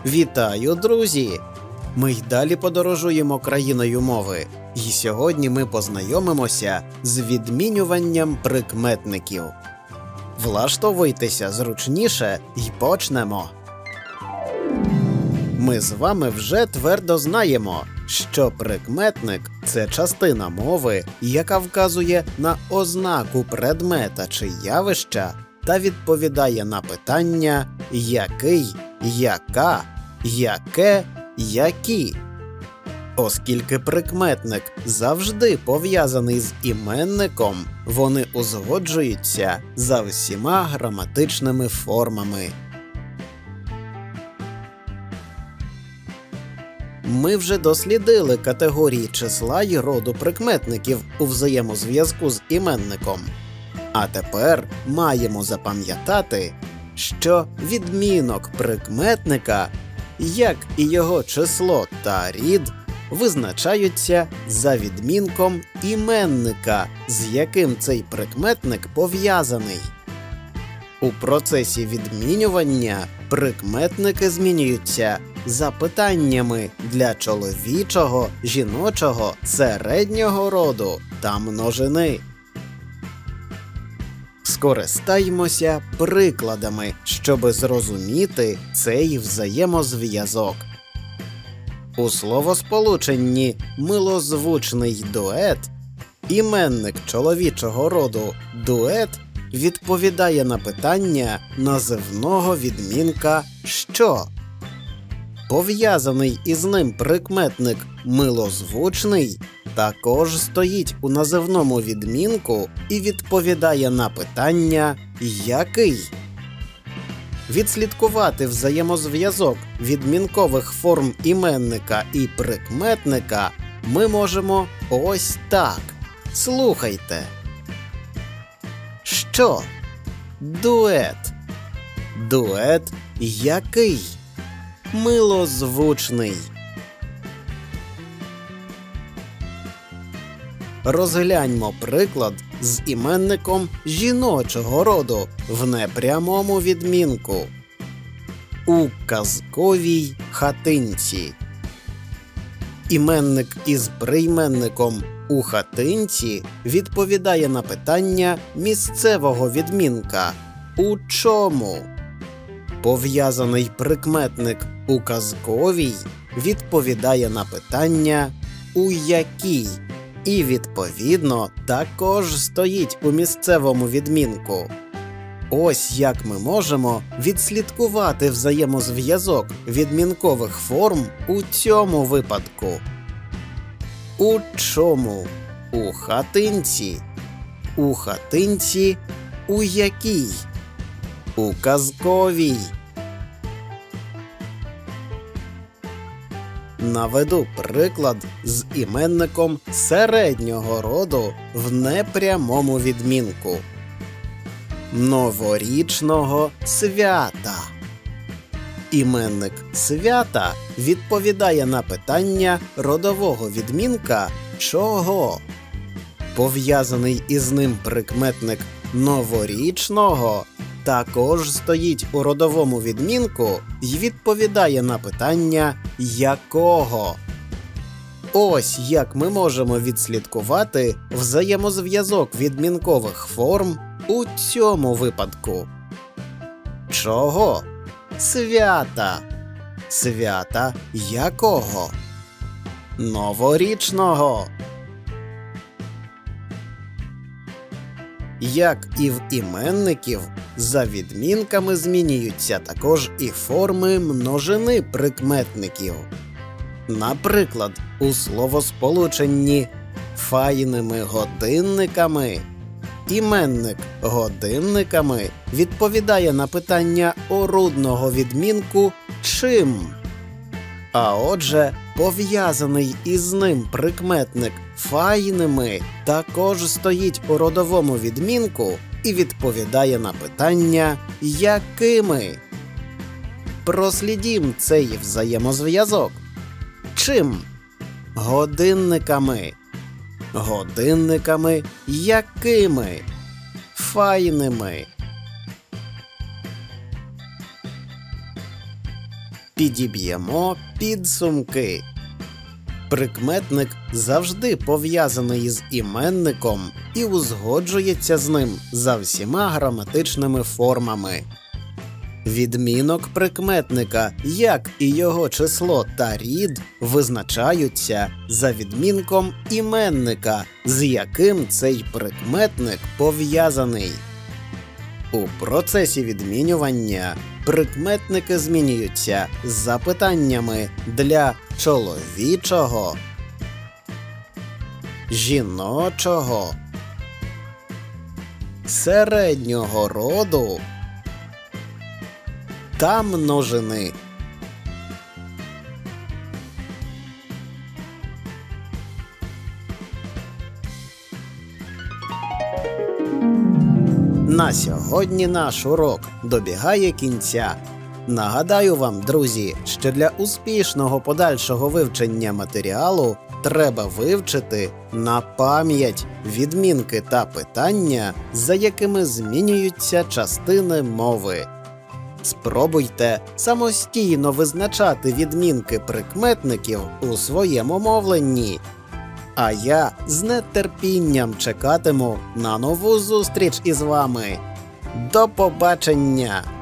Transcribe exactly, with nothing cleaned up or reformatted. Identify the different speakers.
Speaker 1: Вітаю, друзі! Ми й далі подорожуємо країною мови. І сьогодні ми познайомимося з відмінюванням прикметників. Влаштовуйтеся зручніше і почнемо. Ми з вами вже твердо знаємо, що прикметник – це частина мови, яка вказує на ознаку предмета чи явища та відповідає на питання «який», «яка», «яке», «які». Оскільки прикметник завжди пов'язаний з іменником, вони узгоджуються за всіма граматичними формами. Ми вже дослідили категорії числа й роду прикметників у взаємозв'язку з іменником. А тепер маємо запам'ятати, що відмінок прикметника, як і його число та рід, визначаються за відмінком іменника, з яким цей прикметник пов'язаний. У процесі відмінювання прикметники змінюються за питаннями для чоловічого, жіночого, середнього роду та множини. Скористаймося прикладами, щоби зрозуміти цей взаємозв'язок. У словосполученні «милозвучний дует» іменник чоловічого роду «дует» відповідає на питання називного відмінка «що?». Пов'язаний із ним прикметник «милозвучний» також стоїть у називному відмінку і відповідає на питання «який?». Відслідкувати взаємозв'язок відмінкових форм іменника і прикметника ми можемо ось так. Слухайте. Що? Дует. Дует який? Милозвучний. Розгляньмо приклад з іменником жіночого роду в непрямому відмінку. У казковій хатинці. Іменник із прийменником «у хатинці» відповідає на питання місцевого відмінка «у чому?». Пов'язаний прикметник «у казковій» відповідає на питання «у якій?» і, відповідно, також стоїть у місцевому відмінку. Ось як ми можемо відслідкувати взаємозв'язок відмінкових форм у цьому випадку. У чому? У хатинці. У хатинці у якій? У казковій. Наведу приклад з іменником середнього роду в непрямому відмінку. Новорічного свята. Іменник свята відповідає на питання родового відмінка «чого?». Пов'язаний із ним прикметник новорічного також стоїть у родовому відмінку і відповідає на питання «якого?». Ось як ми можемо відслідкувати взаємозв'язок відмінкових форм у цьому випадку. Чого? Свята. Свята якого? Новорічного. Як і в іменників, за відмінками змінюються також і форми множини прикметників. Наприклад, у словосполученні «файними годинниками» іменник «годинниками» відповідає на питання орудного відмінку «чим?». А отже, пов'язаний із ним прикметник «файними» також стоїть у родовому відмінку і відповідає на питання «якими?». Прослідім цей взаємозв'язок. Чим? Годинниками. Годинниками якими? Файними. Підіб'ємо підсумки. Прикметник завжди пов'язаний з іменником і узгоджується з ним за всіма граматичними формами. Відмінок прикметника, як і його число та рід, визначаються за відмінком іменника, з яким цей прикметник пов'язаний. У процесі відмінювання прикметники змінюються з запитаннями для чоловічого, жіночого, середнього роду та множини. На сьогодні наш урок добігає кінця. Нагадаю вам, друзі, що для успішного подальшого вивчення матеріалу треба вивчити на пам'ять відмінки та питання, за якими змінюються частини мови. Спробуйте самостійно визначати відмінки прикметників у своєму мовленні. А я з нетерпінням чекатиму на нову зустріч із вами. До побачення!